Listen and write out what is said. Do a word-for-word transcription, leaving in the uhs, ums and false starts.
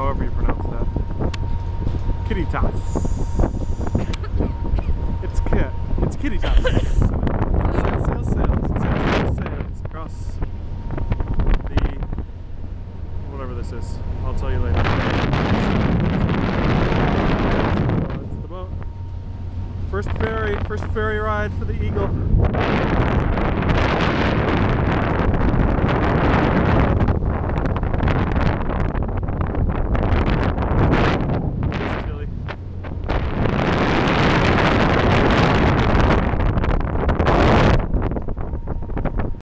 however you pronounce that. Kittitas. It's Kit. It's Kittitas. Sails, sails, sails, sails, sails across the whatever this is. I'll tell you later. That's the boat. First ferry, first ferry ride for the Eagle.